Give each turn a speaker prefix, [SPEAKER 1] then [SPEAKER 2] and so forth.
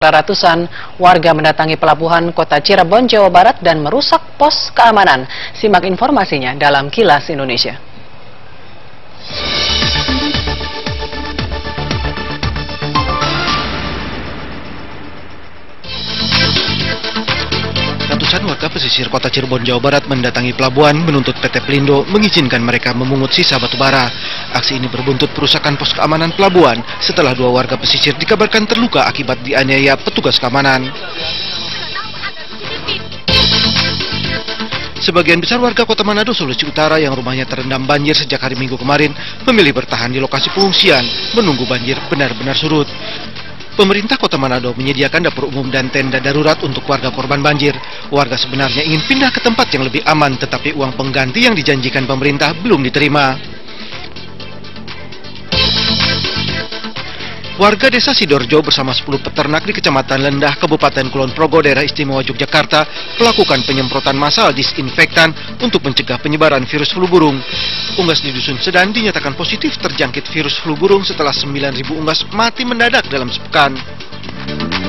[SPEAKER 1] Ratusan warga mendatangi pelabuhan kota Cirebon, Jawa Barat dan merusak pos keamanan. Simak informasinya dalam Kilas Indonesia.
[SPEAKER 2] Ratusan warga pesisir kota Cirebon, Jawa Barat mendatangi pelabuhan menuntut PT Pelindo mengizinkan mereka memungut sisa batubara. Aksi ini berbuntut perusakan pos keamanan pelabuhan setelah 2 warga pesisir dikabarkan terluka akibat dianiaya petugas keamanan. Sebagian besar warga kota Manado, Sulawesi Utara yang rumahnya terendam banjir sejak hari Minggu kemarin memilih bertahan di lokasi pengungsian menunggu banjir benar-benar surut. Pemerintah Kota Manado menyediakan dapur umum dan tenda darurat untuk warga korban banjir. Warga sebenarnya ingin pindah ke tempat yang lebih aman, tetapi uang pengganti yang dijanjikan pemerintah belum diterima. Warga desa Sidorjo bersama 10 peternak di Kecamatan Lendah, Kabupaten Kulon Progo, Daerah Istimewa Yogyakarta, melakukan penyemprotan massal disinfektan untuk mencegah penyebaran virus flu burung. Unggas di Dusun Sedan dinyatakan positif terjangkit virus flu burung setelah 9.000 unggas mati mendadak dalam sepekan.